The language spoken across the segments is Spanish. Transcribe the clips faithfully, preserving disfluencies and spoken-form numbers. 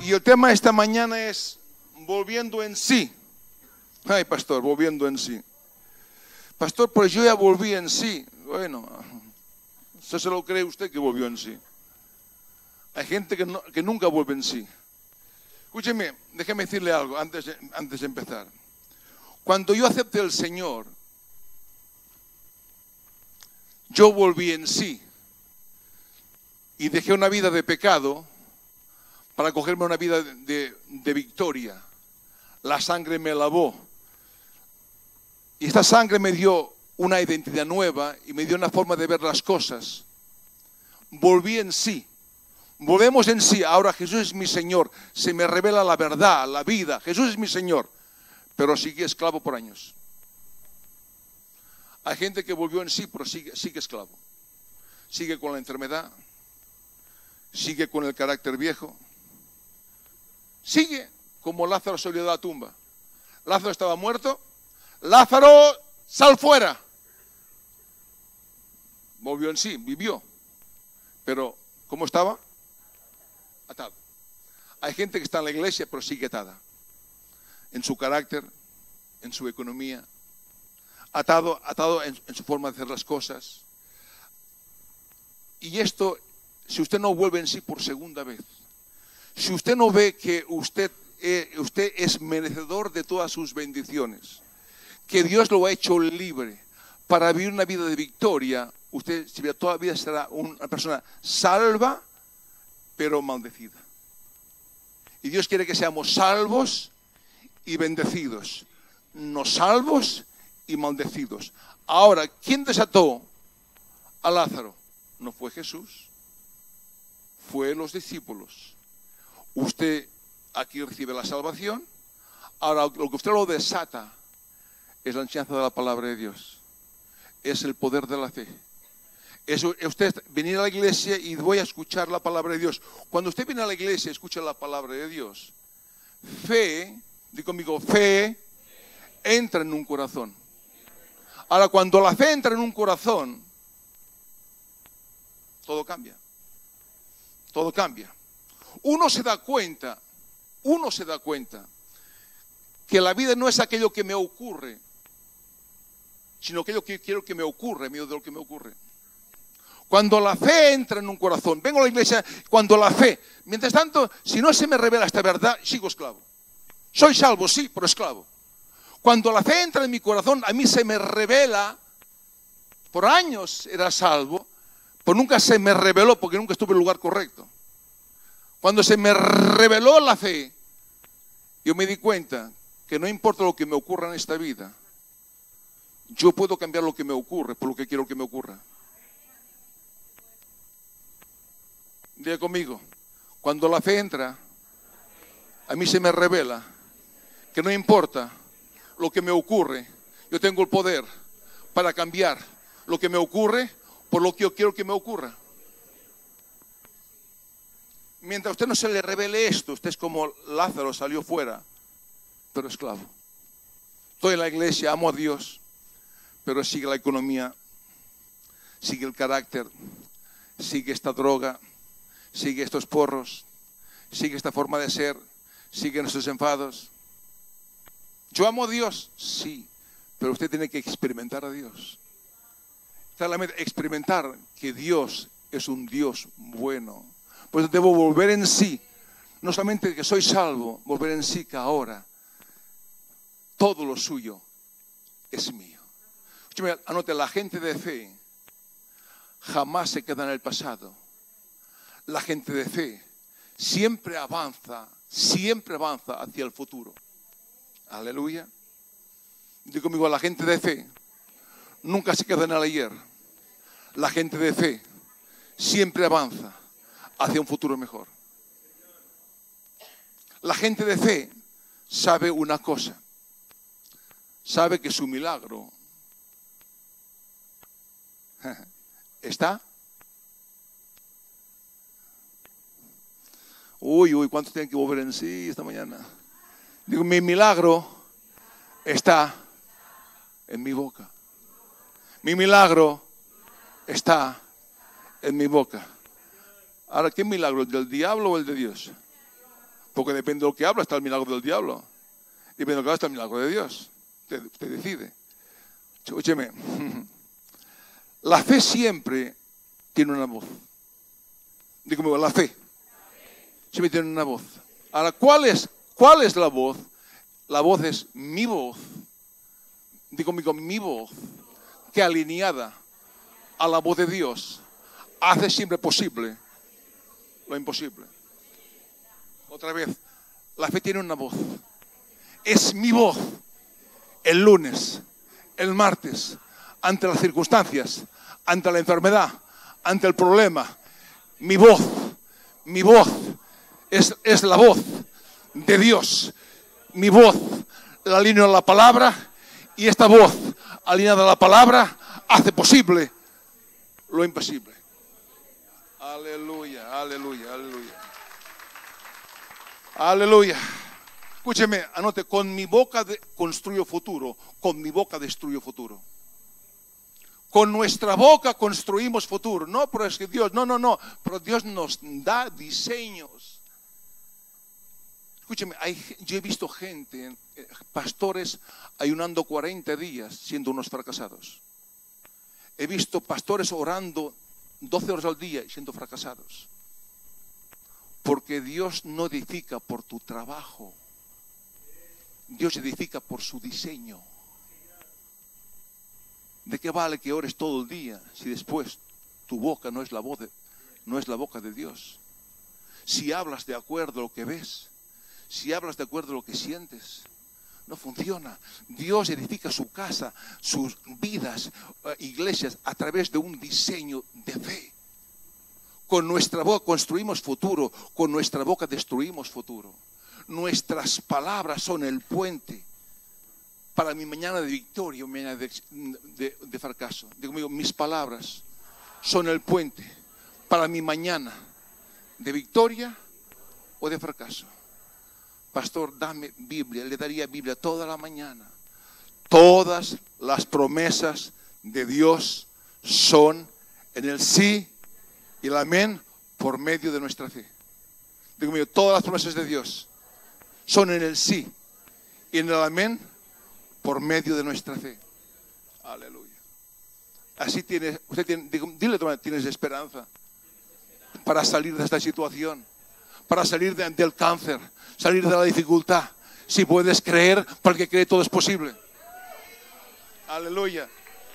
Y el tema esta mañana es volviendo en sí. Ay, pastor, volviendo en sí. Pastor, pues yo ya volví en sí. Bueno, ¿usted se lo cree usted que volvió en sí? Hay gente que, no, que nunca vuelve en sí. Escúcheme, déjeme decirle algo antes de, antes de empezar. Cuando yo acepté al Señor, yo volví en sí y dejé una vida de pecado para cogerme una vida de, de, de victoria. La sangre me lavó y esta sangre me dio una identidad nueva y me dio una forma de ver las cosas. Volví en sí. Volvemos en sí. Ahora Jesús es mi Señor. Se me revela la verdad, la vida. Jesús es mi Señor. Pero sigue esclavo por años. Hay gente que volvió en sí, pero sigue, sigue esclavo. Sigue con la enfermedad. Sigue con el carácter viejo. Sigue como Lázaro salió de la tumba. Lázaro estaba muerto. Lázaro, sal fuera. Volvió en sí, vivió. Pero, ¿cómo estaba? Atado. Hay gente que está en la iglesia, pero sigue atada. En su carácter, en su economía. Atado, atado en, en su forma de hacer las cosas. Y esto, si usted no vuelve en sí por segunda vez, si usted no ve que usted, eh, usted es merecedor de todas sus bendiciones, que Dios lo ha hecho libre para vivir una vida de victoria, usted todavía será una persona salva, pero maldecida. Y Dios quiere que seamos salvos y bendecidos, no salvos y maldecidos. Ahora, ¿quién desató a Lázaro? No fue Jesús, fue los discípulos. Usted aquí recibe la salvación. Ahora, lo que usted lo desata es la enseñanza de la palabra de Dios. Es el poder de la fe. Es usted venir a la iglesia y voy a escuchar la palabra de Dios. Cuando usted viene a la iglesia y escucha la palabra de Dios, fe, diga conmigo, fe entra en un corazón. Ahora, cuando la fe entra en un corazón, todo cambia. Todo cambia. Uno se da cuenta, uno se da cuenta que la vida no es aquello que me ocurre, sino aquello que quiero que me ocurra en medio de lo que me ocurre. Cuando la fe entra en un corazón, vengo a la iglesia, cuando la fe, mientras tanto, si no se me revela esta verdad, sigo esclavo. Soy salvo, sí, pero esclavo. Cuando la fe entra en mi corazón, a mí se me revela, por años era salvo, pero nunca se me reveló porque nunca estuve en el lugar correcto. Cuando se me reveló la fe, yo me di cuenta que no importa lo que me ocurra en esta vida, yo puedo cambiar lo que me ocurre por lo que quiero que me ocurra. Diga conmigo, cuando la fe entra, a mí se me revela que no importa lo que me ocurre, yo tengo el poder para cambiar lo que me ocurre por lo que yo quiero que me ocurra. Mientras a usted no se le revele esto, usted es como Lázaro, salió fuera, pero esclavo. Estoy en la iglesia, amo a Dios, pero sigue la economía, sigue el carácter, sigue esta droga, sigue estos porros, sigue esta forma de ser, sigue nuestros enfados. Yo amo a Dios, sí, pero usted tiene que experimentar a Dios. Experimentar que Dios es un Dios bueno. Pues debo volver en sí, no solamente que soy salvo, volver en sí que ahora todo lo suyo es mío. Escúchame, anote, la gente de fe jamás se queda en el pasado. La gente de fe siempre avanza, siempre avanza hacia el futuro. Aleluya. Digo conmigo, la gente de fe nunca se queda en el ayer. La gente de fe siempre avanza hacia un futuro mejor. La gente de fe sabe una cosa. Sabe que su milagro está. Uy, uy, ¿cuántos tienen que volver en sí esta mañana? Digo, mi milagro está en mi boca. Mi milagro está en mi boca. Ahora, ¿qué milagro? ¿El del diablo o el de Dios? Porque depende de lo que habla está el milagro del diablo. Depende de lo que habla está el milagro de Dios. Usted, usted decide. Escúcheme. La fe siempre tiene una voz. Dígame, la fe siempre tiene una voz. Ahora, ¿cuál es, cuál es la voz? La voz es mi voz. Digo conmigo, mi voz, que alineada a la voz de Dios hace siempre posible lo imposible. Otra vez, la fe tiene una voz. Es mi voz el lunes, el martes, ante las circunstancias, ante la enfermedad, ante el problema. Mi voz, mi voz es, es la voz de Dios. Mi voz la alineo a la palabra y esta voz alineada a la palabra hace posible lo imposible. Aleluya, aleluya, aleluya. Aleluya. Escúcheme, anote, con mi boca de, construyo futuro, con mi boca destruyo futuro. Con nuestra boca construimos futuro. No, pero es que Dios, no, no, no, pero Dios nos da diseños. Escúcheme, hay, yo he visto gente, eh, pastores ayunando cuarenta días siendo unos fracasados. He visto pastores orando doce horas al día y siendo fracasados. Porque Dios no edifica por tu trabajo. Dios edifica por su diseño. ¿De qué vale que ores todo el día si después tu boca no es la voz de, no es la boca de Dios? Si hablas de acuerdo a lo que ves, si hablas de acuerdo a lo que sientes, no funciona. Dios edifica su casa, sus vidas, uh, iglesias, a través de un diseño de fe. Con nuestra boca construimos futuro, con nuestra boca destruimos futuro. Nuestras palabras son el puente para mi mañana de victoria o mañana de, de, de fracaso. Digo conmigo, mis palabras son el puente para mi mañana de victoria o de fracaso. Pastor, dame Biblia. Le daría Biblia toda la mañana. Todas las promesas de Dios son en el sí y el amén por medio de nuestra fe. Digo conmigo, todas las promesas de Dios son en el sí y en el amén por medio de nuestra fe. Aleluya. Así tiene, usted tiene, digo, dile, tienes esperanza para salir de esta situación, para salir de, del cáncer, salir de la dificultad. Si puedes creer, para el que cree todo es posible. Aleluya.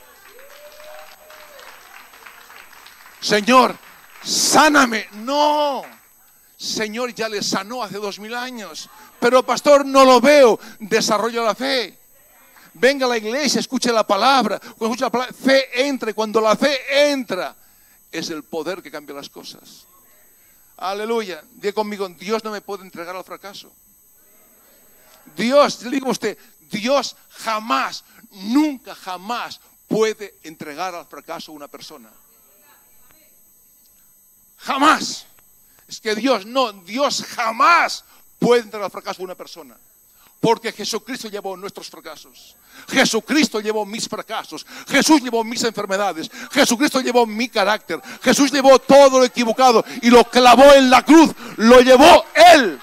Señor, sáname. No. Señor ya le sanó hace dos mil años. Pero pastor, no lo veo. Desarrolla la fe. Venga a la iglesia, escuche la palabra. Cuando escucha la palabra, fe entra. Y cuando la fe entra, es el poder que cambia las cosas. Aleluya. Diga conmigo, Dios no me puede entregar al fracaso. Dios, le digo a usted, Dios jamás, nunca, jamás puede entregar al fracaso a una persona. Jamás. Es que Dios, no, Dios jamás puede entregar al fracaso a una persona. Porque Jesucristo llevó nuestros fracasos. Jesucristo llevó mis fracasos. Jesús llevó mis enfermedades. Jesucristo llevó mi carácter. Jesús llevó todo lo equivocado y lo clavó en la cruz. Lo llevó Él.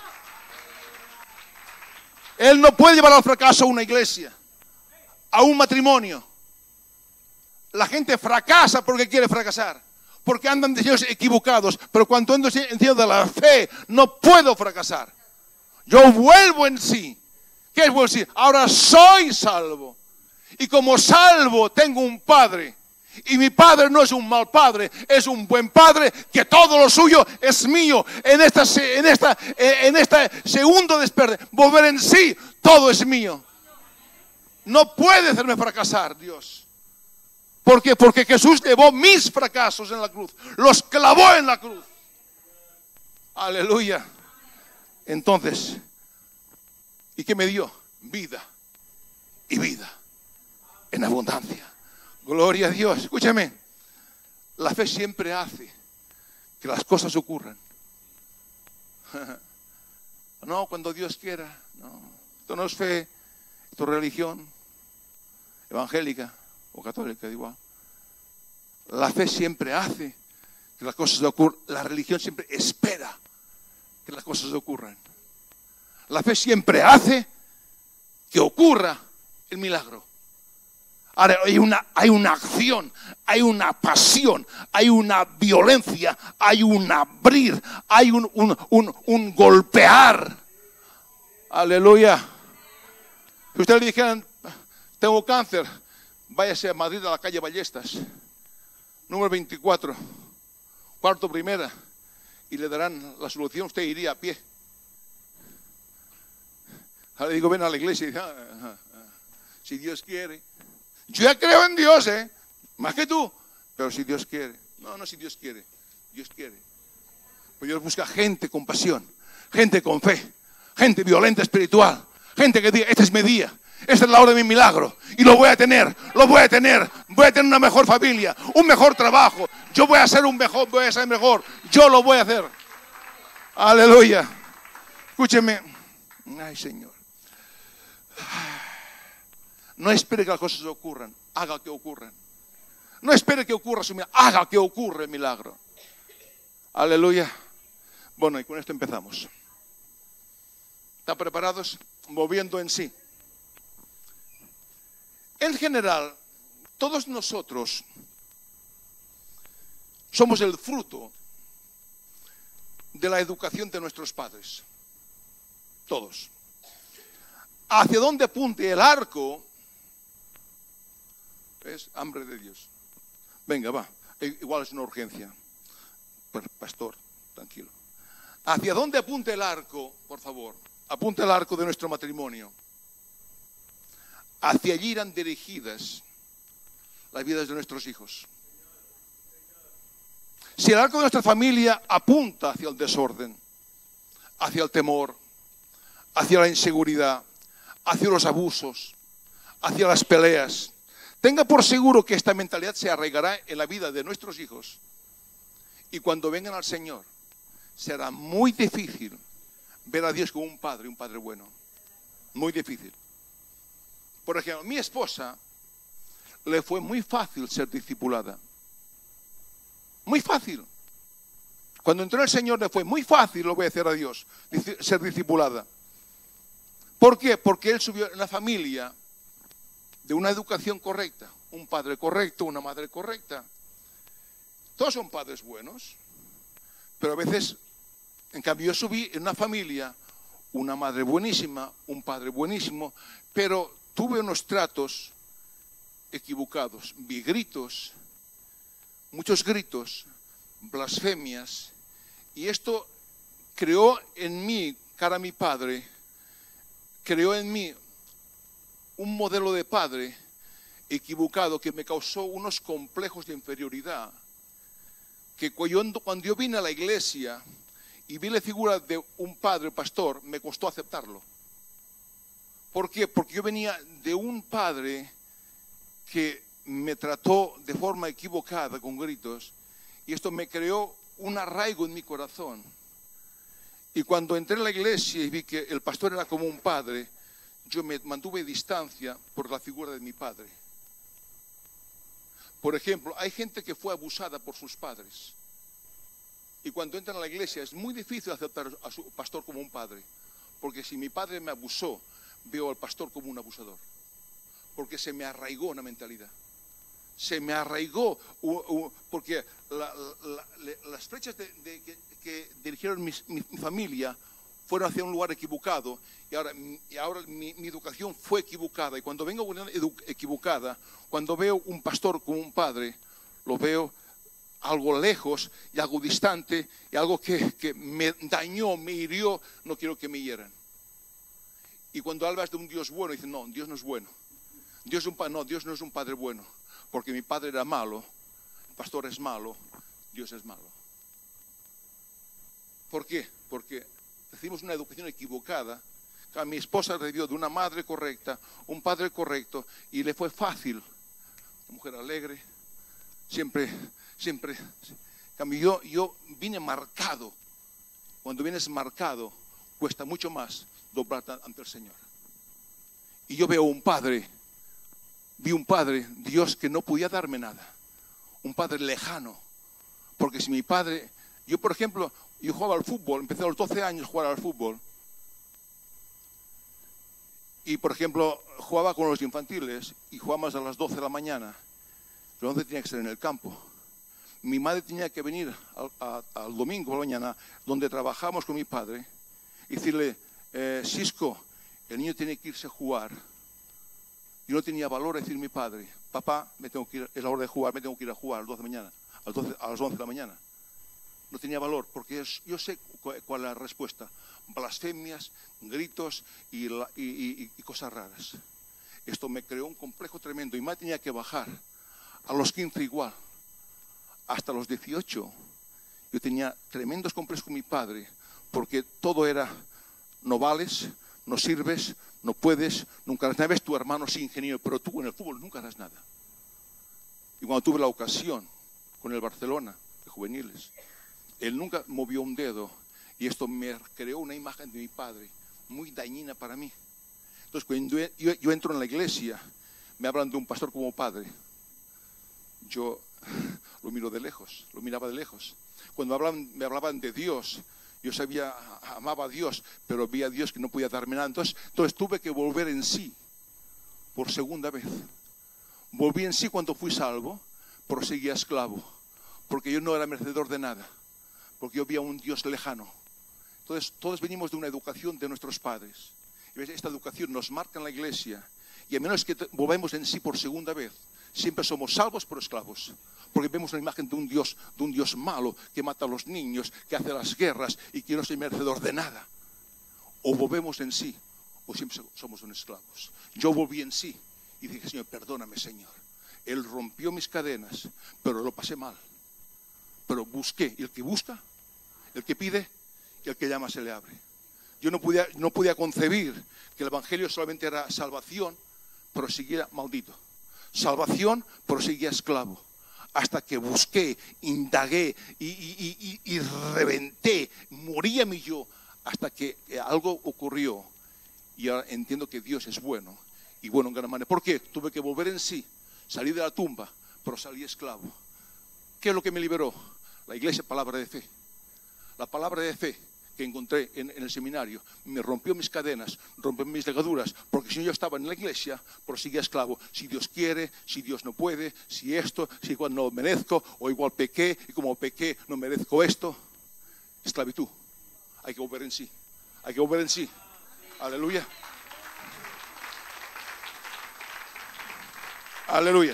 Él no puede llevar al fracaso a una iglesia, a un matrimonio. La gente fracasa porque quiere fracasar, porque andan de Dios equivocados. Pero cuando ando en Dios de la fe, no puedo fracasar. Yo vuelvo en sí. ¿Qué es vuelvo en sí? Ahora soy salvo. Y como salvo tengo un padre. Y mi padre no es un mal padre, es un buen padre, que todo lo suyo es mío. En esta, en esta, en este segundo despertar, volver en sí, todo es mío. No puede hacerme fracasar, Dios. ¿Por qué? Porque Jesús llevó mis fracasos en la cruz, los clavó en la cruz. Aleluya. Entonces, ¿y qué me dio? Vida y vida en abundancia. Gloria a Dios. Escúchame, la fe siempre hace que las cosas ocurran. No, cuando Dios quiera. No, esto no es fe, esto es religión evangélica o católica, igual. La fe siempre hace que las cosas ocurran. La religión siempre espera que las cosas ocurran. La fe siempre hace que ocurra el milagro. Ahora hay una, hay una acción, hay una pasión, hay una violencia, hay un abrir, hay un, un, un, un golpear. Aleluya. Si ustedes le dijeran, tengo cáncer, váyase a Madrid, a la calle Ballestas, número veinticuatro, cuarto primera, y le darán la solución. Usted iría a pie. Ahora le digo, ven a la iglesia y dice, ah, ah, ah, si Dios quiere. Yo ya creo en Dios, ¿eh? Más que tú. Pero si Dios quiere. No, no si Dios quiere. Dios quiere. Pues Dios busca gente con pasión, gente con fe, gente violenta espiritual, gente que diga, este es mi día, esta es la hora de mi milagro. Y lo voy a tener, lo voy a tener. Voy a tener una mejor familia, un mejor trabajo. Yo voy a ser un mejor, voy a ser mejor. Yo lo voy a hacer. Aleluya. Escúcheme. Ay, Señor. No espere que las cosas ocurran, haga que ocurran. No espere que ocurra su milagro, haga que ocurra el milagro. Aleluya. Bueno, y con esto empezamos. ¿Están preparados? Moviendo en sí. En general, todos nosotros somos el fruto de la educación de nuestros padres. Todos. Hacia dónde apunte el arco es hambre de Dios. Venga, va. Igual es una urgencia. Pues, pastor, tranquilo. Hacia dónde apunte el arco, por favor. Apunte el arco de nuestro matrimonio. Hacia allí irán dirigidas las vidas de nuestros hijos. Si el arco de nuestra familia apunta hacia el desorden, hacia el temor, hacia la inseguridad, hacia los abusos, hacia las peleas, tenga por seguro que esta mentalidad se arraigará en la vida de nuestros hijos. Y cuando vengan al Señor, será muy difícil ver a Dios como un padre, un padre bueno. Muy difícil. Por ejemplo, mi esposa le fue muy fácil ser discipulada. Muy fácil. Cuando entró el Señor le fue muy fácil obedecer a Dios, ser discipulada. ¿Por qué? Porque él subió en la familia de una educación correcta, un padre correcto, una madre correcta. Todos son padres buenos, pero a veces, en cambio, yo subí en una familia, una madre buenísima, un padre buenísimo, pero tuve unos tratos equivocados. Vi gritos, muchos gritos, blasfemias, y esto creó en mí, cara a mi padre, creó en mí un modelo de padre equivocado que me causó unos complejos de inferioridad, que cuando yo vine a la iglesia y vi la figura de un padre, pastor, me costó aceptarlo. ¿Por qué? Porque yo venía de un padre que me trató de forma equivocada con gritos, y esto me creó un arraigo en mi corazón. Y cuando entré en la iglesia y vi que el pastor era como un padre, yo me mantuve distancia por la figura de mi padre. Por ejemplo, hay gente que fue abusada por sus padres. Y cuando entran a la iglesia es muy difícil aceptar a su pastor como un padre. Porque si mi padre me abusó, veo al pastor como un abusador. Porque se me arraigó una mentalidad. Se me arraigó, uh, uh, porque la, la, la, las flechas de, de, que, que dirigieron mis, mi, mi familia fueron hacia un lugar equivocado, y ahora, y ahora mi, mi educación fue equivocada. Y cuando vengo equivocada, cuando veo un pastor como un padre, lo veo algo lejos y algo distante, y algo que, que me dañó, me hirió, no quiero que me hieran. Y cuando hablas de un Dios bueno, dicen, no, Dios no es bueno. Dios, es un, no, Dios no es un padre bueno, porque mi padre era malo, el pastor es malo, Dios es malo. ¿Por qué? Porque recibimos una educación equivocada. A mi esposa recibió de una madre correcta, un padre correcto, y le fue fácil. Una mujer alegre, siempre, siempre. Yo, yo vine marcado. Cuando vienes marcado, cuesta mucho más doblar ante el Señor. Y yo veo un padre, vi un padre, Dios, que no podía darme nada. Un padre lejano. Porque si mi padre, yo por ejemplo, yo jugaba al fútbol, empecé a los doce años a jugar al fútbol. Y, por ejemplo, jugaba con los infantiles y jugábamos a las doce de la mañana. Yo once tenía que estar en el campo. Mi madre tenía que venir al, a, al domingo por la mañana, donde trabajamos con mi padre, y decirle, eh, Cisco, el niño tiene que irse a jugar. Yo no tenía valor a decir a mi padre, papá, me tengo que ir, es la hora de jugar, me tengo que ir a jugar a las doce de la mañana, a las, doce, a las once de la mañana. No tenía valor, porque es, yo sé cuál, cuál es la respuesta. Blasfemias, gritos y, la, y, y, y cosas raras. Esto me creó un complejo tremendo. Y más tenía que bajar. A los quince igual. Hasta los dieciocho. Yo tenía tremendos complejos con mi padre. Porque todo era, no vales, no sirves, no puedes, nunca harás nada. Ves, tu hermano es ingeniero, pero tú en el fútbol nunca harás nada. Y cuando tuve la ocasión con el Barcelona, de juveniles, él nunca movió un dedo. Y esto me creó una imagen de mi padre muy dañina para mí. Entonces, cuando yo, yo entro en la iglesia, me hablan de un pastor como padre. Yo lo miro de lejos, lo miraba de lejos. Cuando hablan, me hablaban de Dios, yo sabía, amaba a Dios, pero vi a Dios que no podía darme nada. Entonces, entonces tuve que volver en sí por segunda vez. Volví en sí cuando fui salvo, pero seguía esclavo, porque yo no era merecedor de nada, porque yo veía un Dios lejano. Entonces, todos venimos de una educación de nuestros padres. Y esta educación nos marca en la iglesia. Y a menos que volvamos en sí por segunda vez, siempre somos salvos pero esclavos. Porque vemos una imagen de un Dios, de un Dios malo que mata a los niños, que hace las guerras y que no es merecedor de nada. O volvemos en sí, o siempre somos unos esclavos. Yo volví en sí y dije, Señor, perdóname, Señor. Él rompió mis cadenas, pero lo pasé mal. Pero busqué. Y el que busca, el que pide, y el que llama se le abre. Yo no podía, no podía concebir que el Evangelio solamente era salvación, pero seguía maldito. Salvación, pero seguía esclavo. Hasta que busqué, indagué y, y, y, y reventé, moría mi yo, hasta que algo ocurrió. Y ahora entiendo que Dios es bueno, y bueno en gran manera. ¿Por qué? Tuve que volver en sí, salí de la tumba, pero salí esclavo. ¿Qué es lo que me liberó? La iglesia, palabra de fe. La palabra de fe que encontré en, en el seminario me rompió mis cadenas, rompió mis ligaduras, porque si no yo estaba en la iglesia, pero seguía esclavo. Si Dios quiere, si Dios no puede, si esto, si igual no merezco, o igual pequé, y como pequé no merezco esto. Esclavitud. Hay que volver en sí. Hay que volver en sí. Aleluya. Aleluya.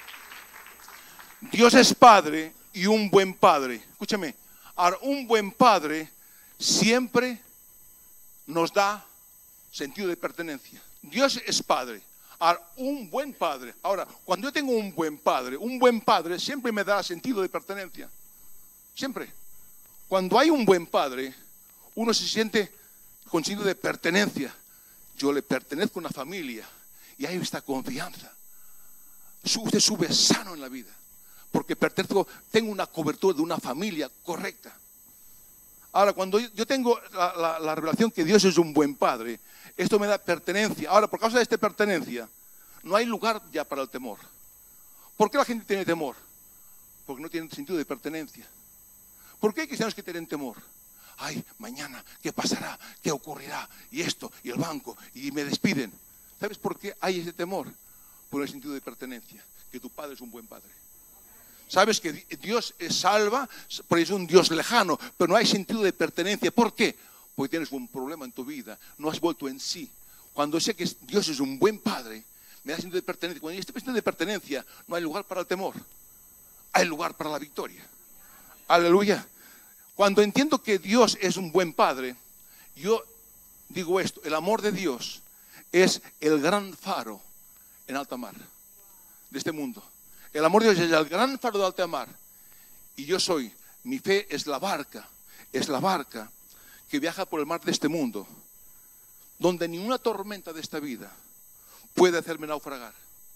Dios es Padre y un buen Padre. Escúchame. Ahora, un buen Padre siempre nos da sentido de pertenencia. Dios es Padre. Ahora, un buen Padre. Ahora, cuando yo tengo un buen Padre, un buen Padre siempre me da sentido de pertenencia. Siempre. Cuando hay un buen Padre, uno se siente con sentido de pertenencia. Yo le pertenezco a una familia y hay esta confianza. Usted sube sano en la vida. Porque pertenezco, tengo una cobertura de una familia correcta. Ahora, cuando yo tengo la, la, la revelación que Dios es un buen Padre, esto me da pertenencia. Ahora, por causa de esta pertenencia, no hay lugar ya para el temor. ¿Por qué la gente tiene temor? Porque no tienen sentido de pertenencia. ¿Por qué hay cristianos que tienen temor? Ay, mañana, ¿qué pasará? ¿Qué ocurrirá? Y esto, y el banco, y me despiden. ¿Sabes por qué hay ese temor? Por el sentido de pertenencia, que tu Padre es un buen Padre. Sabes que Dios salva, pero es un Dios lejano, pero no hay sentido de pertenencia. ¿Por qué? Porque tienes un problema en tu vida, no has vuelto en sí. Cuando sé que Dios es un buen Padre, me da sentido de pertenencia. Cuando hay este sentido de pertenencia, no hay lugar para el temor, hay lugar para la victoria. Aleluya. Cuando entiendo que Dios es un buen Padre, yo digo esto: el amor de Dios es el gran faro en alta mar de este mundo. El amor de Dios es el gran faro de alta mar. Y yo soy, mi fe es la barca, es la barca que viaja por el mar de este mundo, donde ni una tormenta de esta vida puede hacerme naufragar.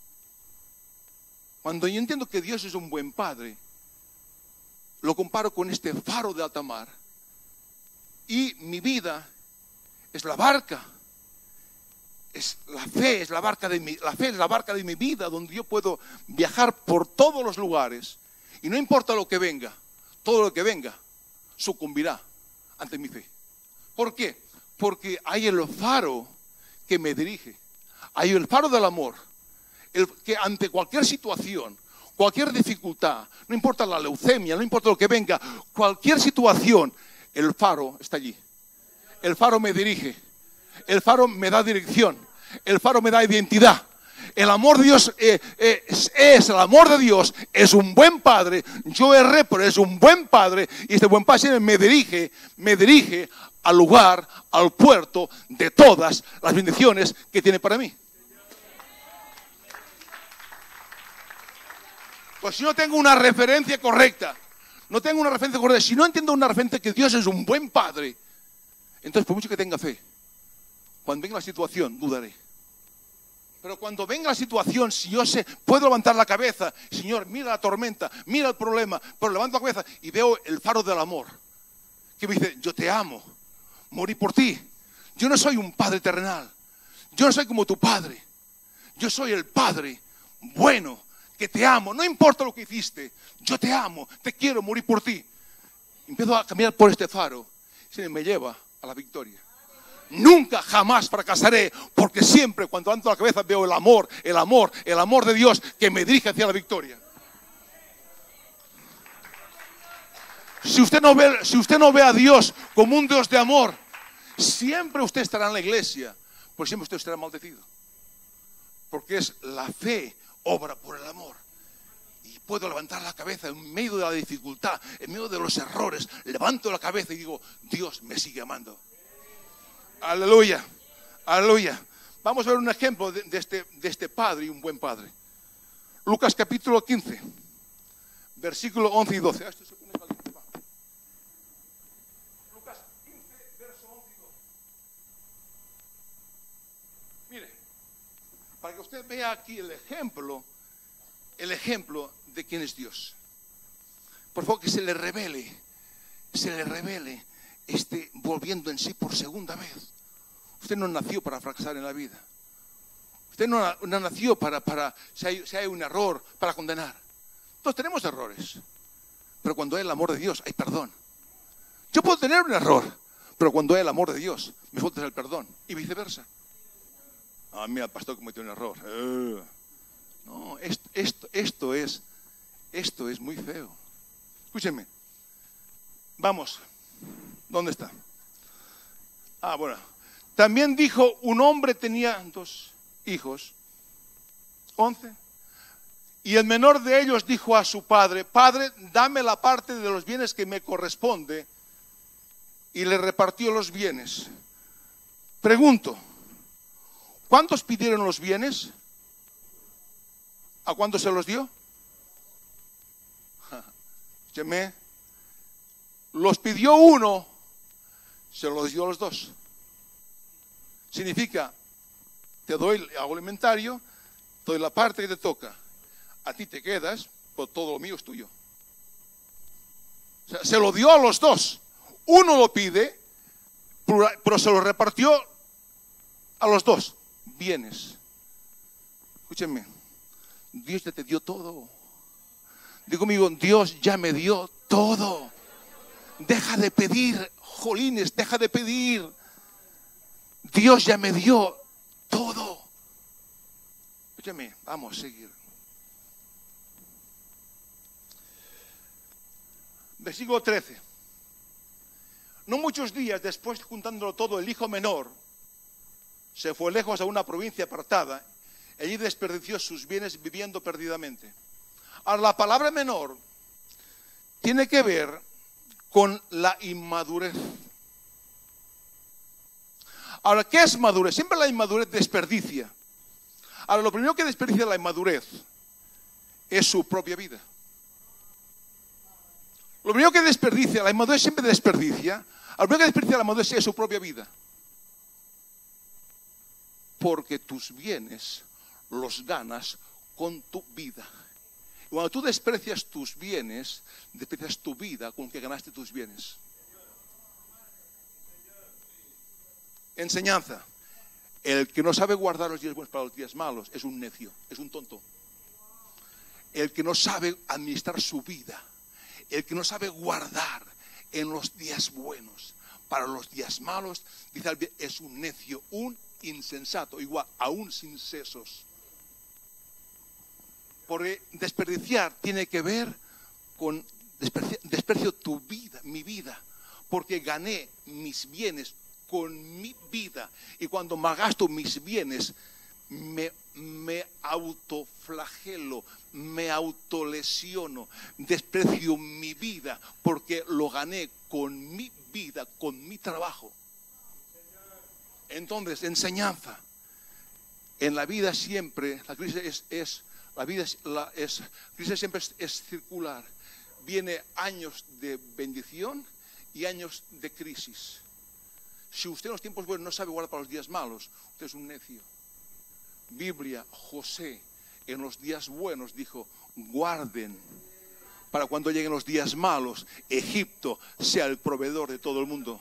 Cuando yo entiendo que Dios es un buen Padre, lo comparo con este faro de alta mar. Y mi vida es la barca. Es la fe, es la barca de mi, la fe es la barca de mi vida, donde yo puedo viajar por todos los lugares y no importa lo que venga, todo lo que venga sucumbirá ante mi fe. ¿Por qué? Porque hay el faro que me dirige. Hay el faro del amor, el que ante cualquier situación, cualquier dificultad, no importa la leucemia, no importa lo que venga, cualquier situación, el faro está allí. El faro me dirige, el faro me da dirección, el faro me da identidad. El amor de Dios eh, eh, es, es el amor de Dios, es un buen padre. Yo erré, pero es un buen padre, y este buen padre me dirige, me dirige al lugar, al puerto de todas las bendiciones que tiene para mí. Pues si no tengo una referencia correcta, no tengo una referencia correcta, si no entiendo una referencia que Dios es un buen padre, entonces por mucho que tenga fe, cuando venga la situación, dudaré. Pero cuando venga la situación, si yo sé, puedo levantar la cabeza, Señor, mira la tormenta, mira el problema, pero levanto la cabeza y veo el faro del amor, que me dice, yo te amo, morí por ti. Yo no soy un padre terrenal, yo no soy como tu padre, yo soy el padre bueno, que te amo, no importa lo que hiciste, yo te amo, te quiero, morir por ti. Empiezo a caminar por este faro, y me lleva a la victoria. Nunca, jamás fracasaré, porque siempre cuando levanto la cabeza veo el amor, el amor, el amor de Dios que me dirige hacia la victoria. Si usted no ve, si usted no ve a Dios como un Dios de amor, siempre usted estará en la iglesia, pues siempre usted estará maldecido. Porque es la fe obra por el amor. Y puedo levantar la cabeza en medio de la dificultad, en medio de los errores, levanto la cabeza y digo, Dios me sigue amando. Aleluya, aleluya. Vamos a ver un ejemplo de, de, este, de este padre y un buen padre. Lucas capítulo quince, versículo once y doce. Esto se pone caliente, va. Lucas quince, verso once y doce. Mire, para que usted vea aquí el ejemplo, el ejemplo de quién es Dios. Por favor, que se le revele, se le revele este volviendo en sí por segunda vez. Usted no nació para fracasar en la vida. Usted no, no nació para, para si, hay, si hay un error, para condenar. Todos tenemos errores, pero cuando hay el amor de Dios hay perdón. Yo puedo tener un error, pero cuando hay el amor de Dios me falta el perdón, y viceversa. Ah, mira, el pastor cometió un error. Uh, no, esto, esto, esto es esto es muy feo. Escúchenme. Vamos. ¿Dónde está? Ah, bueno. También dijo, un hombre tenía dos hijos, once, y el menor de ellos dijo a su padre, Padre, dame la parte de los bienes que me corresponde, y le repartió los bienes. Pregunto, ¿cuántos pidieron los bienes? ¿A cuántos se los dio? Escúcheme, los pidió uno, se los dio a los dos. Significa, te doy el alimentario, te doy la parte que te toca, a ti te quedas, pero todo lo mío es tuyo. O sea, se lo dio a los dos. Uno lo pide, pero se lo repartió a los dos. Bienes. Escúchenme, Dios ya te dio todo. Digo conmigo, Dios ya me dio todo. Deja de pedir, jolines, deja de pedir. Dios ya me dio todo. Escúchame, vamos a seguir. Versículo trece. No muchos días después, juntándolo todo, el hijo menor se fue lejos a una provincia apartada. Allí desperdició sus bienes viviendo perdidamente. Ahora, la palabra menor tiene que ver con la inmadurez. Ahora, ¿qué es madurez? Siempre la inmadurez desperdicia. Ahora, lo primero que desperdicia la inmadurez es su propia vida. Lo primero que desperdicia, la inmadurez siempre desperdicia. Lo primero que desperdicia la inmadurez es su propia vida. Porque tus bienes los ganas con tu vida. Y cuando tú desprecias tus bienes, desprecias tu vida con que ganaste tus bienes. Enseñanza. El que no sabe guardar los días buenos para los días malos es un necio, es un tonto. El que no sabe administrar su vida, el que no sabe guardar en los días buenos para los días malos, dice, es un necio, un insensato, igual, aún sin sesos. Porque desperdiciar tiene que ver con desprecio, desprecio tu vida, mi vida, porque gané mis bienes con mi vida, y cuando malgasto mis bienes me, me autoflagelo, me autolesiono, desprecio mi vida porque lo gané con mi vida, con mi trabajo. Entonces, enseñanza. En la vida siempre, la crisis es, es la vida es, la, es, crisis siempre es, es circular. Viene años de bendición y años de crisis. Si usted en los tiempos buenos no sabe guardar para los días malos, usted es un necio. Biblia, José, en los días buenos dijo, guarden para cuando lleguen los días malos, Egipto sea el proveedor de todo el mundo.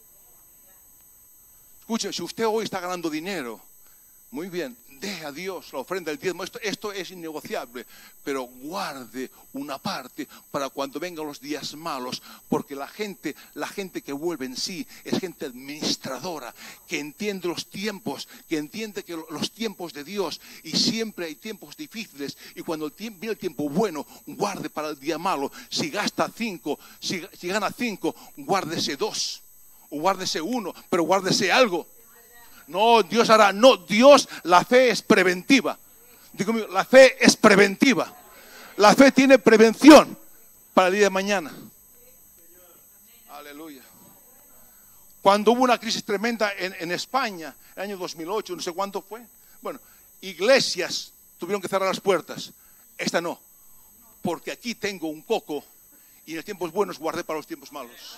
Escuche, si usted hoy está ganando dinero, muy bien, deje a Dios la ofrenda del diezmo, esto, esto es innegociable, pero guarde una parte para cuando vengan los días malos, porque la gente, la gente que vuelve en sí es gente administradora, que entiende los tiempos, que entiende que los tiempos de Dios, y siempre hay tiempos difíciles, y cuando el tiempo, viene el tiempo bueno, guarde para el día malo. Si gasta cinco, si, si gana cinco, guárdese dos, o guárdese uno, pero guárdese algo. No, Dios hará, no, Dios, la fe es preventiva. Digo, la fe es preventiva. La fe tiene prevención para el día de mañana. Aleluya. Cuando hubo una crisis tremenda en, en España, el año dos mil ocho, no sé cuánto fue. Bueno, iglesias tuvieron que cerrar las puertas. Esta no, porque aquí tengo un coco y en los tiempos buenos guardé para los tiempos malos.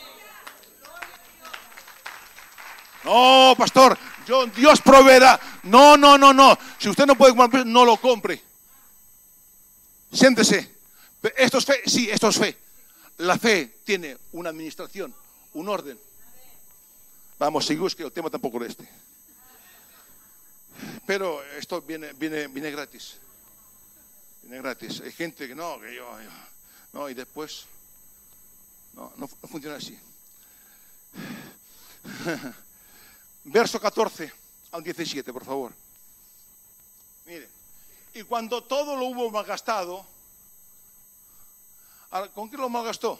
No, pastor, yo, Dios proveerá. No, no, no, no. Si usted no puede comprar, no lo compre. Siéntese. Esto es fe, sí, esto es fe. La fe tiene una administración, un orden. Vamos, seguimos, que el tema tampoco es este. Pero esto viene, viene, viene gratis. Viene gratis. Hay gente que no, que yo, yo no, y después no, no, no funciona así. Verso catorce al diecisiete, por favor. Mire, y cuando todo lo hubo malgastado, ¿con qué lo malgastó?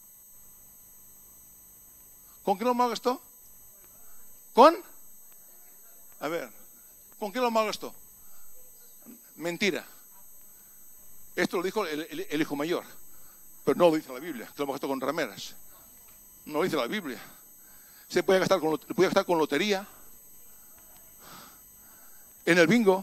¿Con qué lo malgastó? ¿Con? A ver, ¿con qué lo malgastó? Mentira. Esto lo dijo el, el, el hijo mayor, pero no lo dice la Biblia, que lo malgastó con rameras. No lo dice la Biblia. Se puede gastar con, puede gastar con lotería, en el bingo,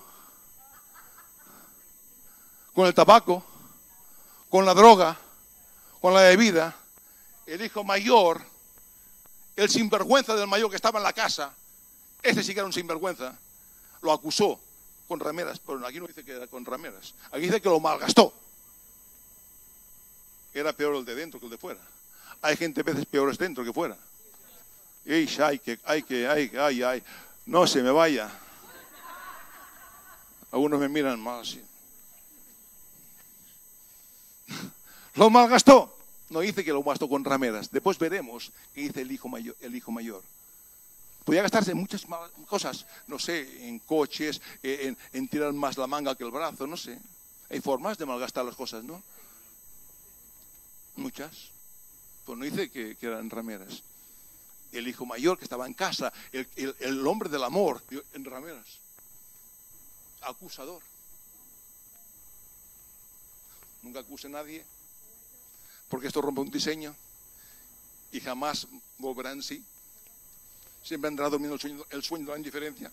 con el tabaco, con la droga, con la bebida. El hijo mayor, el sinvergüenza del mayor que estaba en la casa, este sí que era un sinvergüenza, lo acusó con rameras, pero aquí no dice que era con rameras, aquí dice que lo malgastó. Era peor el de dentro que el de fuera. Hay gente a veces peores dentro que fuera. Eish, ay, que, ay, que, ay, ay, ay, no se me vaya. Algunos me miran mal así. Lo malgastó. No dice que lo malgastó con rameras. Después veremos qué dice el hijo mayor. El hijo mayor. Podía gastarse en muchas cosas, no sé, en coches, en, en tirar más la manga que el brazo, no sé. Hay formas de malgastar las cosas, ¿no? Muchas. Pues no dice que, que eran rameras. El hijo mayor que estaba en casa, el, el, el hombre del amor, en rameras. Acusador. Nunca acuse a nadie, porque esto rompe un diseño y jamás volverá en sí. Siempre andará durmiendo el sueño, el sueño de la indiferencia.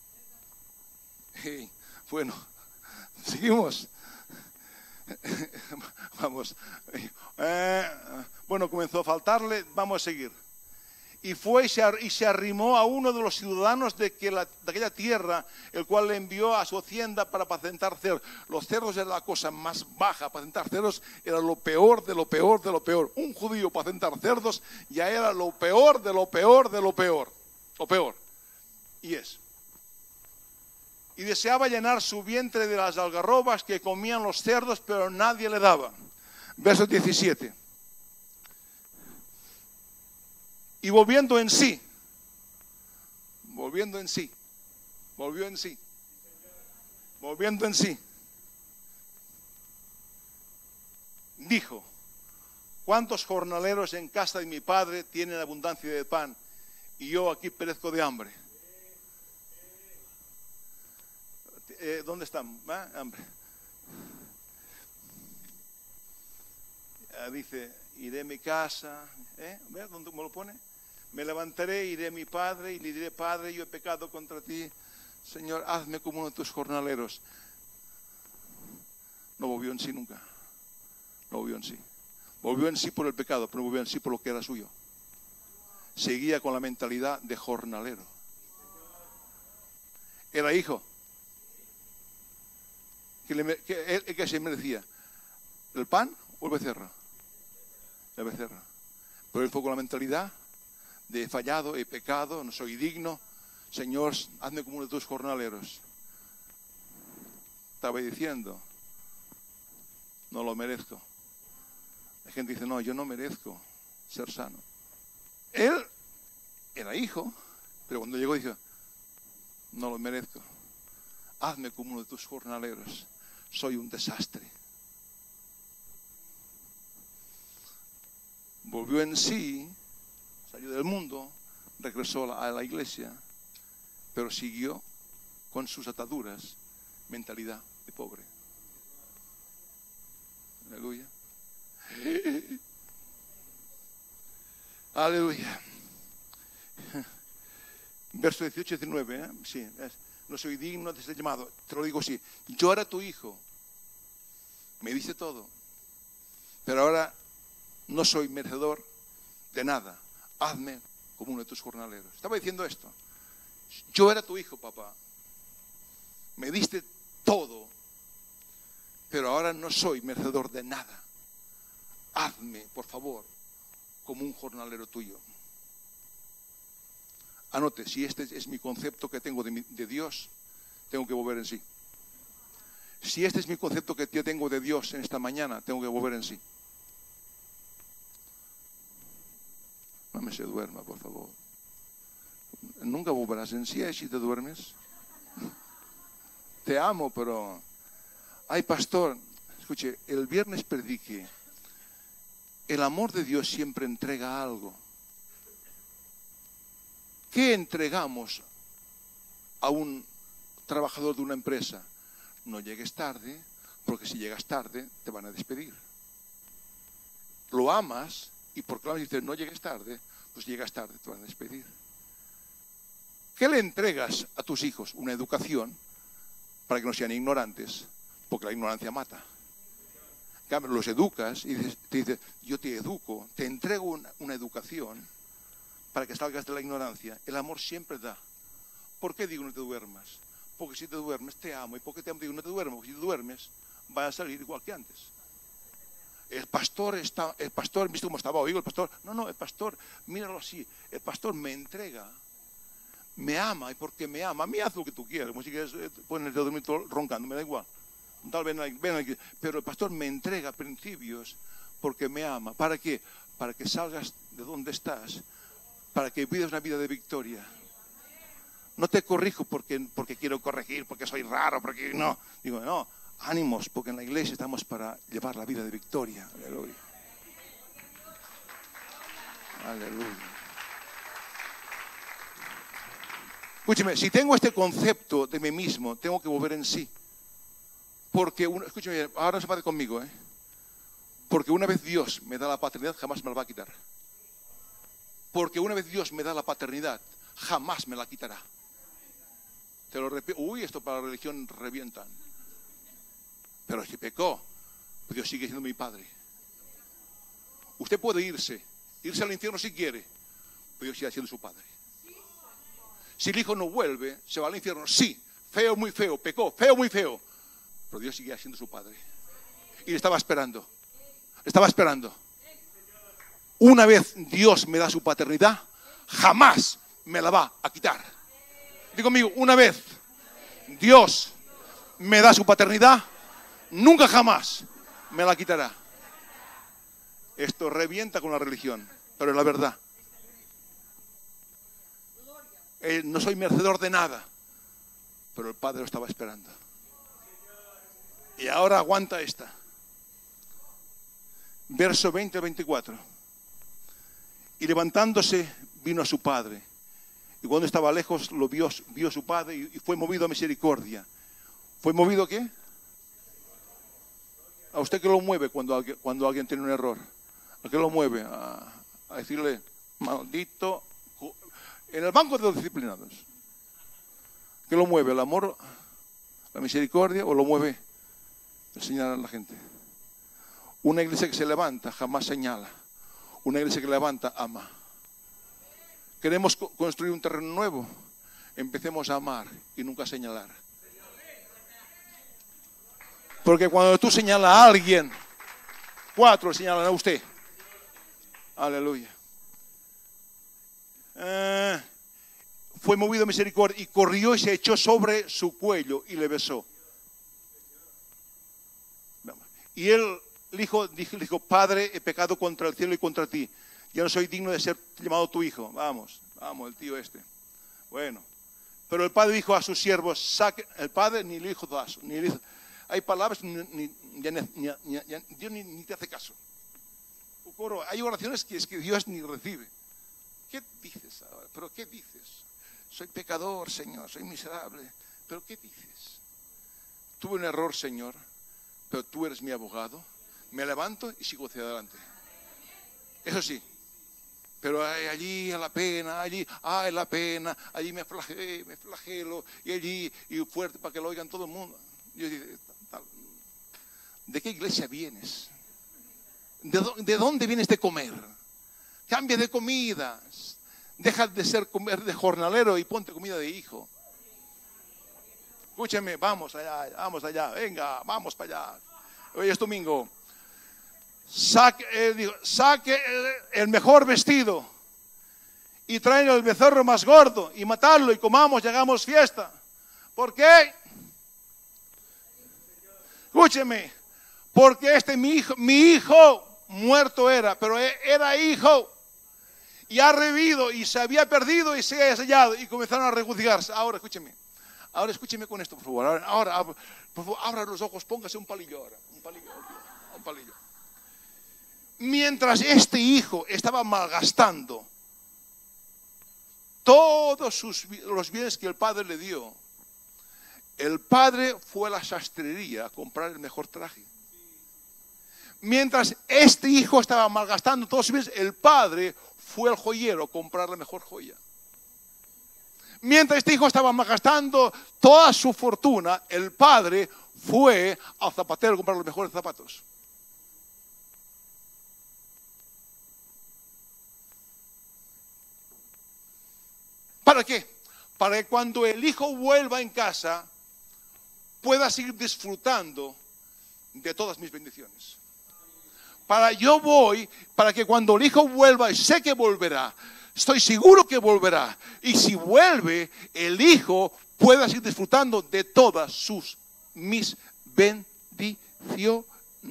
Hey, bueno, seguimos. Vamos. Eh, bueno, comenzó a faltarle, vamos a seguir. Y fue y se, y se arrimó a uno de los ciudadanos de, que la, de aquella tierra, el cual le envió a su hacienda para apacentar cerdos. Los cerdos era la cosa más baja, apacentar cerdos era lo peor de lo peor de lo peor. Un judío apacentar cerdos ya era lo peor de lo peor de lo peor. Lo peor. Y es. Y deseaba llenar su vientre de las algarrobas que comían los cerdos, pero nadie le daba. Verso diecisiete. Y volviendo en sí, volviendo en sí, Volvió en sí. Volviendo en sí. Dijo: ¿cuántos jornaleros en casa de mi padre tienen abundancia de pan y yo aquí perezco de hambre? Eh, ¿Dónde están? ¿Ah? Hambre. Ah, dice, iré a mi casa. ¿Eh? ¿Ves dónde me lo pone? Me levantaré, iré a mi padre y le diré: Padre, yo he pecado contra ti. Señor, hazme como uno de tus jornaleros. No volvió en sí nunca. No volvió en sí. Volvió en sí por el pecado, pero no volvió en sí por lo que era suyo. Seguía con la mentalidad de jornalero. Era hijo. ¿Qué, le, qué, qué se merecía? ¿El pan o el becerro? El becerro. Pero él fue con la mentalidad de he fallado, he pecado, no soy digno. Señor, hazme como uno de tus jornaleros. Estaba diciendo, no lo merezco. La gente dice, no, yo no merezco ser sano. Él era hijo, pero cuando llegó dijo, no lo merezco. Hazme como uno de tus jornaleros. Soy un desastre. Volvió en sí, salió del mundo, regresó a la iglesia, pero siguió con sus ataduras, mentalidad de pobre. Aleluya. Aleluya. Verso dieciocho y diecinueve, ¿eh? Sí, es, no soy digno de ser llamado. Te lo digo así. Yo era tu hijo. Me diste todo. Pero ahora no soy merecedor de nada. Hazme como uno de tus jornaleros. Estaba diciendo esto. Yo era tu hijo, papá. Me diste todo. Pero ahora no soy merecedor de nada. Hazme, por favor, como un jornalero tuyo. Anote, si este es mi concepto que tengo de, mi, de Dios, tengo que volver en sí. Si este es mi concepto que yo tengo de Dios en esta mañana, tengo que volver en sí. No me se duerma, por favor. Nunca volverás en sí si te duermes. Te amo, pero... Ay, pastor, escuche, el viernes prediqué. El amor de Dios siempre entrega algo. ¿Qué entregamos a un trabajador de una empresa? No llegues tarde, porque si llegas tarde te van a despedir. Lo amas y porque lo amas dices no llegues tarde, pues llegas tarde, te van a despedir. ¿Qué le entregas a tus hijos? Una educación para que no sean ignorantes, porque la ignorancia mata. Los educas y te dice, yo te educo, te entrego una, una educación para que salgas de la ignorancia. El amor siempre da. ¿Por qué digo no te duermas? Porque si te duermes te amo. ¿Y por qué te amo? Digo no te duermas? Porque si te duermes vas a salir igual que antes. El pastor está, el pastor, ¿viste cómo estaba? Oigo el pastor. No, no, el pastor, míralo así. El pastor me entrega, me ama y porque me ama, a mí haz lo que tú quieras. Como si quieres ponerte a dormir roncando, me da igual. Tal vez, ven, pero el pastor me entrega principios porque me ama. ¿Para qué? Para que salgas de donde estás, para que vivas una vida de victoria. No te corrijo porque, porque quiero corregir, porque soy raro, porque no. Digo, no, ánimos, porque en la iglesia estamos para llevar la vida de victoria. Aleluya. Aleluya. Escúcheme, si tengo este concepto de mí mismo, tengo que volver en sí. Porque, una, escúcheme, ahora no se pare conmigo, ¿eh? Porque una vez Dios me da la paternidad, jamás me la va a quitar. Porque una vez Dios me da la paternidad, jamás me la quitará. Te lo repito. Uy, esto para la religión revientan. Pero si pecó, pues Dios sigue siendo mi padre. Usted puede irse, irse al infierno si quiere, pero Dios sigue siendo su padre. Si el hijo no vuelve, se va al infierno, sí, feo, muy feo, pecó, feo, muy feo. Pero Dios sigue siendo su padre. Y le estaba esperando. Le estaba esperando. Una vez Dios me da su paternidad, jamás me la va a quitar. Digo conmigo, una vez Dios me da su paternidad, nunca jamás me la quitará. Esto revienta con la religión, pero es la verdad. Eh, no soy merecedor de nada. pero el padre lo estaba esperando. Y ahora aguanta esta. Verso veinte al veinticuatro. Y levantándose vino a su padre. Y cuando estaba lejos lo vio, vio su padre y fue movido a misericordia. ¿Fue movido a qué? ¿A usted qué lo mueve cuando alguien, cuando alguien tiene un error? ¿A qué lo mueve? A, a decirle, maldito. En el banco de los disciplinados. ¿Qué lo mueve? ¿El amor, la misericordia o lo mueve el señalar a la gente? Una iglesia que se levanta jamás señala. Una iglesia que levanta ama. Queremos construir un terreno nuevo. Empecemos a amar y nunca a señalar. Porque cuando tú señalas a alguien, cuatro le señalan a usted. Aleluya. Eh, fue movido a misericordia y corrió y se echó sobre su cuello y le besó. Y él dijo, dijo, dijo, Padre, he pecado contra el cielo y contra ti. Ya no soy digno de ser llamado tu hijo. Vamos, vamos, el tío este. Bueno, pero el padre dijo a sus siervos, saque, el padre ni el hijo da, ni el hijo. Hay palabras, ni, ni, ni, ni, ni, Dios ni, ni te hace caso. Hay oraciones que es que Dios ni recibe. ¿Qué dices ahora? ¿Pero qué dices? Soy pecador, Señor, soy miserable. ¿Pero qué dices? Tuve un error, Señor, pero tú eres mi abogado. Me levanto y sigo hacia adelante. Eso sí. Pero allí a la pena, allí, ay, la pena, allí me flagelo, me flagelo, y allí, y fuerte para que lo oigan todo el mundo. Yo digo, ¿de qué iglesia vienes? ¿De, do, ¿De dónde vienes de comer? Cambia de comidas. Deja de ser comer de jornalero y ponte comida de hijo. Escúcheme, vamos allá, vamos allá, venga, vamos para allá. Hoy es domingo. Saque, eh, digo, saque el, el mejor vestido y traen el becerro más gordo y matarlo y comamos y hagamos fiesta. ¿Por qué? Escúcheme, porque este mi hijo, mi hijo muerto era, pero era hijo y ha revivido y se había perdido y se ha sellado y comenzaron a regocijarse. Ahora escúcheme, ahora escúcheme con esto, por favor. Ahora, ahora por favor, abra los ojos, póngase un palillo ahora, un palillo, un palillo. Mientras este hijo estaba malgastando todos sus, los bienes que el padre le dio, el padre fue a la sastrería a comprar el mejor traje. Mientras este hijo estaba malgastando todos sus bienes, el padre fue al joyero a comprar la mejor joya. Mientras este hijo estaba malgastando toda su fortuna, el padre fue al zapatero a comprar los mejores zapatos. ¿Para qué? Para que cuando el hijo vuelva en casa pueda seguir disfrutando de todas mis bendiciones. Para yo voy, para que cuando el hijo vuelva, y sé que volverá, estoy seguro que volverá, y si vuelve, el hijo pueda seguir disfrutando de todas sus mis bendiciones.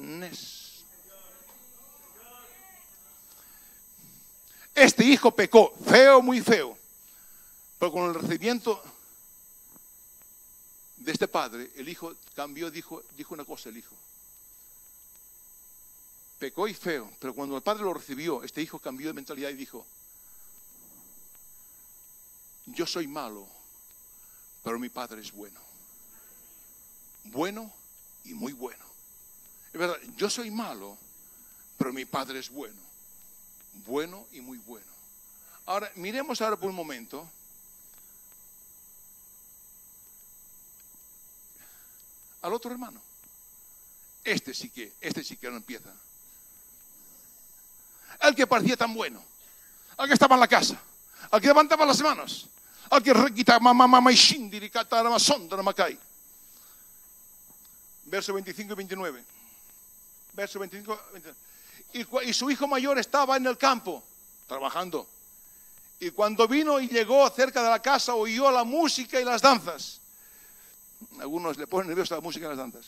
Este hijo pecó, feo, muy feo. Pero con el recibimiento de este padre, el hijo cambió, dijo, dijo una cosa el hijo. Pecó y feo, pero cuando el padre lo recibió, este hijo cambió de mentalidad y dijo, yo soy malo, pero mi padre es bueno. Bueno y muy bueno. Es verdad, yo soy malo, pero mi padre es bueno. Bueno y muy bueno. Ahora, miremos ahora por un momento. Al otro hermano. Este sí que, este sí que no empieza. El que parecía tan bueno. Al que estaba en la casa. Al que levantaba las manos. Al que requitaba mamá mamá y shindiri katara sonda makai. Verso veinticinco y veintinueve. Verso veinticinco y veintinueve. Y, y su hijo mayor estaba en el campo trabajando. Y cuando vino y llegó cerca de la casa, oyó la música y las danzas. Algunos le ponen nervioso a la música y las danzas.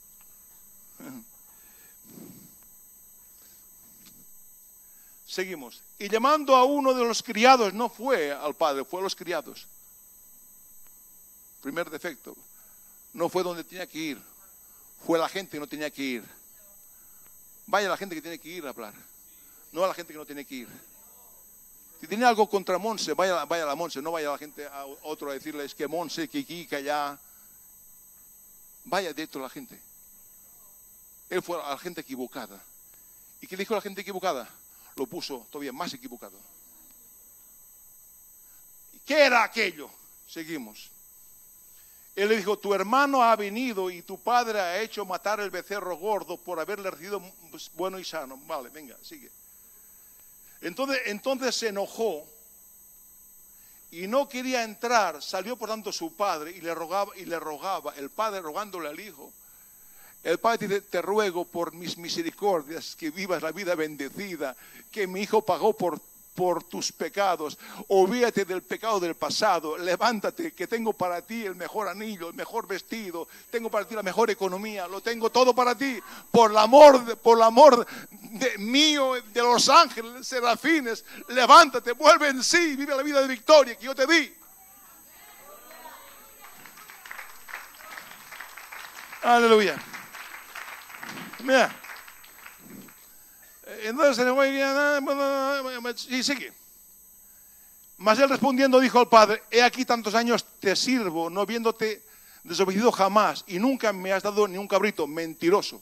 Seguimos. Y llamando a uno de los criados, no fue al padre, fue a los criados. Primer defecto. No fue donde tenía que ir. Fue la gente que no tenía que ir. Vaya a la gente que tiene que ir a hablar. No a la gente que no tiene que ir. Si tiene algo contra Monse, vaya, vaya a la Monse. No vaya a la gente a otro a decirles que Monse, que aquí, que allá. Vaya directo a la gente. Él fue a la gente equivocada. ¿Y qué dijo la gente equivocada? Lo puso todavía más equivocado. ¿Qué era aquello? Seguimos. Él le dijo, tu hermano ha venido y tu padre ha hecho matar el becerro gordo por haberle recibido bueno y sano. Vale, venga, sigue. Entonces, entonces se enojó y no quería entrar. Salió por tanto su padre y le rogaba, y le rogaba, el padre rogándole al hijo. El padre dice, te ruego por mis misericordias que vivas la vida bendecida, que mi hijo pagó por, por tus pecados. Olvídate del pecado del pasado, levántate, que tengo para ti el mejor anillo, el mejor vestido, tengo para ti la mejor economía, lo tengo todo para ti. Por el amor, por el amor de, mío, de los ángeles, serafines, levántate, vuelve en sí, vive la vida de victoria que yo te di. Aleluya. Mira, entonces y sigue. Mas él respondiendo dijo al padre, he aquí tantos años te sirvo, no viéndote desobedecido jamás, y nunca me has dado ni un cabrito. Mentiroso.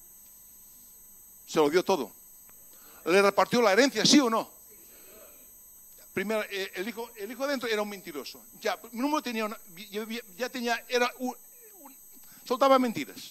Se lo dio todo. ¿Le repartió la herencia, sí o no? Primero, el hijo, el hijo adentro era un mentiroso. Ya, no tenía una, ya tenía, era un, un, soltaba mentiras.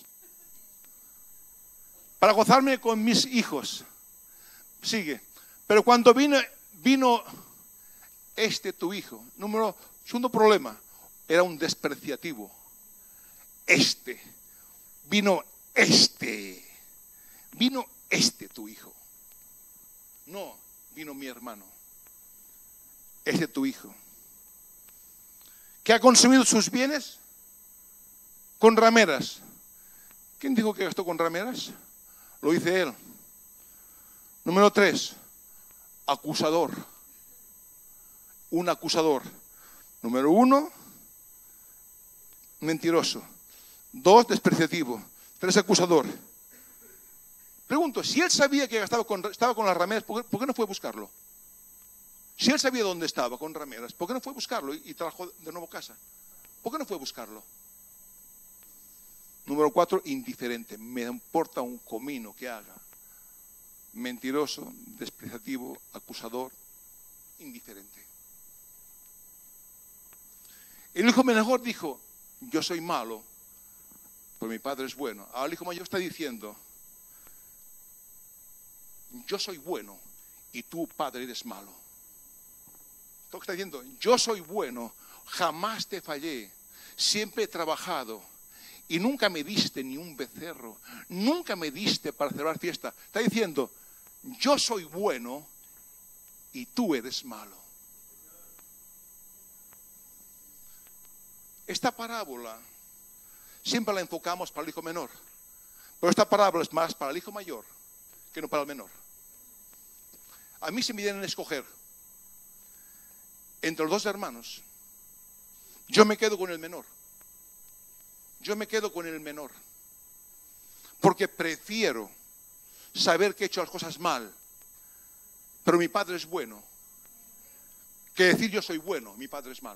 Para gozarme con mis hijos. Sigue. Pero cuando vino, vino este tu hijo, número, segundo problema, era un despreciativo. Este. Vino este. Vino este tu hijo. No, vino mi hermano. Este tu hijo. ¿Que ha consumido sus bienes? Con rameras. ¿Quién dijo que gastó con rameras? Lo dice él. Número tres, acusador. Un acusador. Número uno, mentiroso. Dos, despreciativo. Tres, acusador. Pregunto, si él sabía que estaba con, estaba con las rameras, ¿por qué, ¿por qué no fue a buscarlo? Si él sabía dónde estaba con rameras, ¿por qué no fue a buscarlo y, y trajo de nuevo casa? ¿Por qué no fue a buscarlo? Número cuatro, indiferente. Me importa un comino que haga. Mentiroso, despreciativo, acusador, indiferente. El hijo menor dijo, yo soy malo, pero mi padre es bueno. Ahora el hijo mayor está diciendo, yo soy bueno y tú, padre, eres malo. Todo está diciendo, yo soy bueno, jamás te fallé, siempre he trabajado. Y nunca me diste ni un becerro, nunca me diste para celebrar fiesta. Está diciendo, yo soy bueno y tú eres malo. Esta parábola siempre la enfocamos para el hijo menor, pero esta parábola es más para el hijo mayor que no para el menor. A mí se me dieron a escoger entre los dos hermanos, yo me quedo con el menor. Yo me quedo con el menor, porque prefiero saber que he hecho las cosas mal, pero mi padre es bueno, que decir yo soy bueno, mi padre es malo.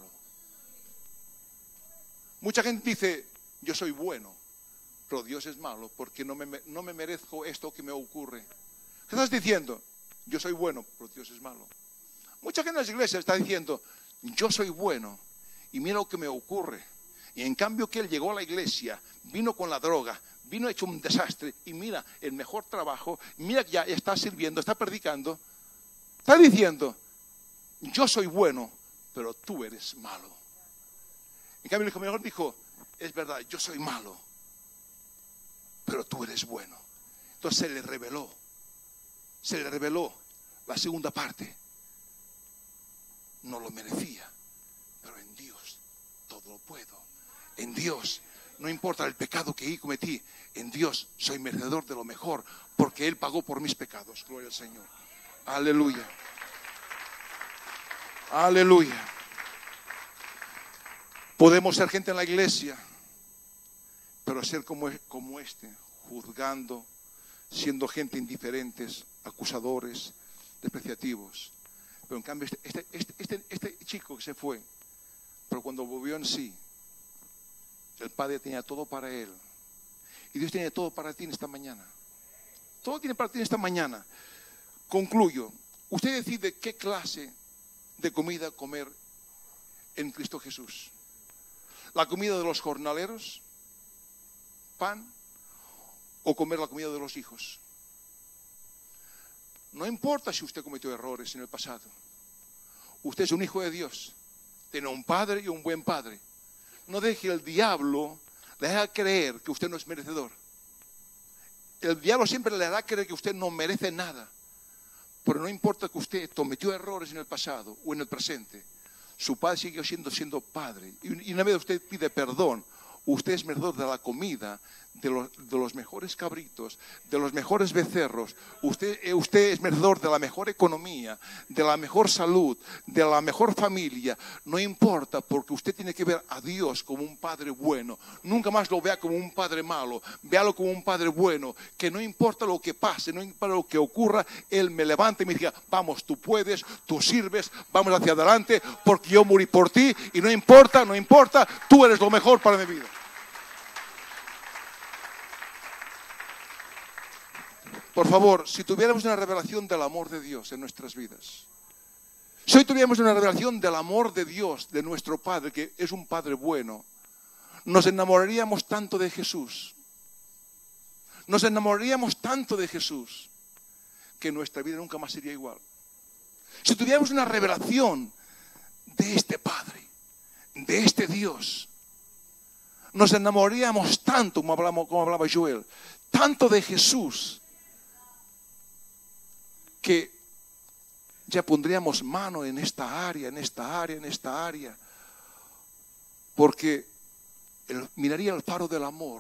Mucha gente dice, yo soy bueno, pero Dios es malo, porque no me, no me merezco esto que me ocurre. ¿Qué estás diciendo? Yo soy bueno, pero Dios es malo. Mucha gente en las iglesias está diciendo, yo soy bueno, y mira lo que me ocurre. Y en cambio que él llegó a la iglesia, vino con la droga, vino hecho un desastre, y mira el mejor trabajo, mira que ya está sirviendo, está predicando, está diciendo, yo soy bueno, pero tú eres malo. En cambio el hijo menor dijo, es verdad, yo soy malo, pero tú eres bueno. Entonces se le reveló, se le reveló la segunda parte. No lo merecía, pero en Dios todo lo puedo. En Dios, no importa el pecado que cometí, en Dios soy merecedor de lo mejor, porque Él pagó por mis pecados. Gloria al Señor. Aleluya. Aleluya. Podemos ser gente en la iglesia, pero ser como, como este, juzgando, siendo gente indiferentes, acusadores, despreciativos. Pero en cambio este, este, este, este, este chico que se fue, pero cuando volvió en sí, el Padre tenía todo para él. Y Dios tiene todo para ti en esta mañana. Todo tiene para ti en esta mañana. Concluyo. Usted decide qué clase de comida comer en Cristo Jesús. La comida de los jornaleros, pan, o comer la comida de los hijos. No importa si usted cometió errores en el pasado. Usted es un hijo de Dios. Tiene un padre y un buen padre. No deje el diablo le haga creer que usted no es merecedor. El diablo siempre le hará creer que usted no merece nada. Pero no importa que usted cometió errores en el pasado o en el presente. Su padre sigue siendo, siendo padre. Y, y una vez usted pide perdón, usted es merecedor de la comida, de los, de los mejores cabritos, de los mejores becerros. Usted, usted es merecedor de la mejor economía, de la mejor salud, de la mejor familia. No importa, porque usted tiene que ver a Dios como un padre bueno. Nunca más lo vea como un padre malo. Véalo como un padre bueno, que no importa lo que pase, no importa lo que ocurra, Él me levanta y me diga, vamos, tú puedes, tú sirves, vamos hacia adelante, porque yo morí por ti y no importa, no importa, tú eres lo mejor para mi vida. Por favor, si tuviéramos una revelación del amor de Dios en nuestras vidas, si hoy tuviéramos una revelación del amor de Dios, de nuestro Padre, que es un Padre bueno, nos enamoraríamos tanto de Jesús, nos enamoraríamos tanto de Jesús, que nuestra vida nunca más sería igual. Si tuviéramos una revelación de este Padre, de este Dios, nos enamoraríamos tanto, como hablamos, como hablaba Joel, tanto de Jesús, que ya pondríamos mano en esta área, en esta área, en esta área, porque el, miraría el faro del amor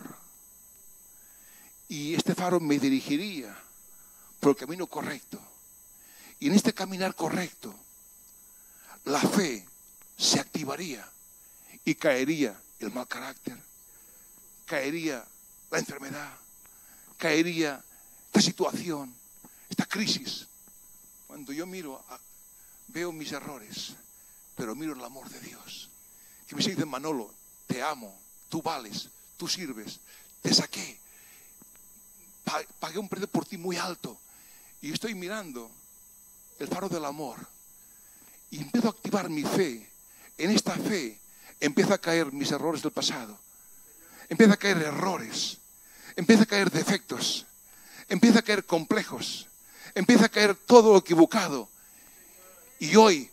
y este faro me dirigiría por el camino correcto. Y en este caminar correcto, la fe se activaría y caería el mal carácter, caería la enfermedad, caería esta situación, esta crisis. Cuando yo miro, veo mis errores, pero miro el amor de Dios. Que me dice, Manolo, te amo, tú vales, tú sirves, te saqué, pagué un precio por ti muy alto. Y estoy mirando el faro del amor y empiezo a activar mi fe. En esta fe empieza a caer mis errores del pasado, empieza a caer errores, empieza a caer defectos, empieza a caer complejos, empieza a caer todo lo equivocado. Y hoy,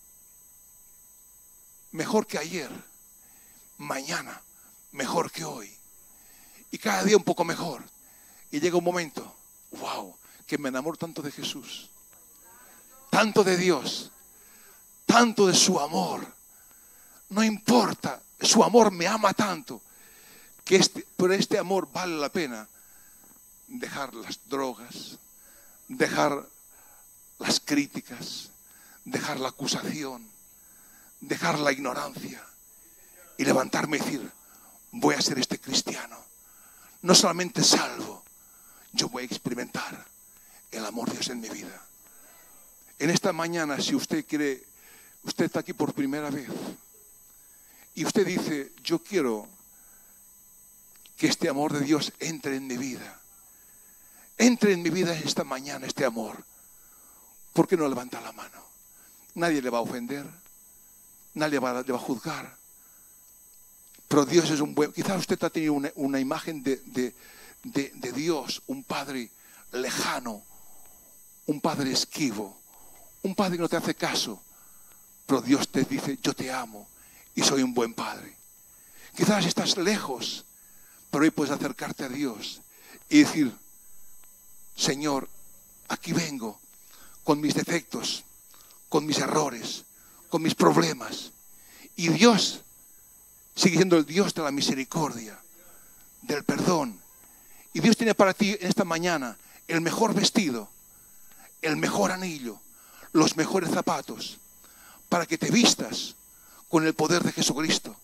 mejor que ayer, mañana, mejor que hoy. Y cada día un poco mejor. Y llega un momento, wow, que me enamoro tanto de Jesús, tanto de Dios, tanto de su amor. No importa, su amor me ama tanto, que este, por este amor vale la pena dejar las drogas, dejar las críticas, dejar la acusación, dejar la ignorancia y levantarme y decir, voy a ser este cristiano. No solamente salvo, yo voy a experimentar el amor de Dios en mi vida. En esta mañana, si usted quiere, usted está aquí por primera vez y usted dice, yo quiero que este amor de Dios entre en mi vida. Entre en mi vida esta mañana este amor. ¿Por qué no levanta la mano? Nadie le va a ofender, nadie va, le va a juzgar. Pero Dios es un buen... Quizás usted ha tenido una, una imagen de, de, de, de Dios, un Padre lejano, un Padre esquivo, un Padre que no te hace caso. Pero Dios te dice, yo te amo y soy un buen Padre. Quizás estás lejos, pero hoy puedes acercarte a Dios y decir, Señor, aquí vengo con mis defectos, con mis errores, con mis problemas. Y Dios sigue siendo el Dios de la misericordia, del perdón. Y Dios tiene para ti en esta mañana el mejor vestido, el mejor anillo, los mejores zapatos, para que te vistas con el poder de Jesucristo,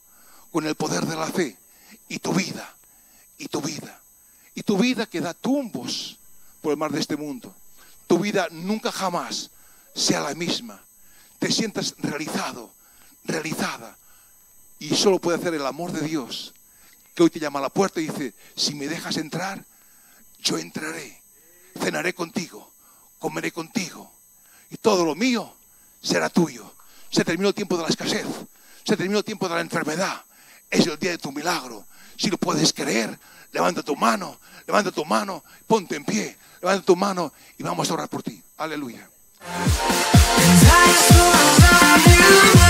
con el poder de la fe. Y tu vida, y tu vida, y tu vida que da tumbos por el mar de este mundo. Tu vida nunca jamás sea la misma. Te sientas realizado, realizada. Y solo puede hacer el amor de Dios, que hoy te llama a la puerta y dice, si me dejas entrar, yo entraré, cenaré contigo, comeré contigo, y todo lo mío será tuyo. Se terminó el tiempo de la escasez, se terminó el tiempo de la enfermedad, es el día de tu milagro. Si lo puedes creer, levanta tu mano, levanta tu mano, ponte en pie, levanta tu mano y vamos a orar por ti. Aleluya.